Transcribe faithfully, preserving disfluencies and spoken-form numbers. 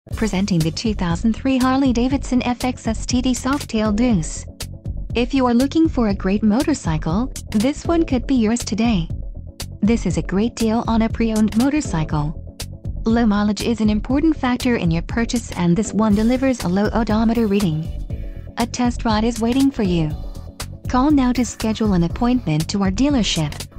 Presenting the two thousand three Harley-Davidson F X S T D Softail Deuce. If you are looking for a great motorcycle, this one could be yours today. This is a great deal on a pre-owned motorcycle. Low mileage is an important factor in your purchase, and this one delivers a low odometer reading. A test ride is waiting for you. Call now to schedule an appointment to our dealership.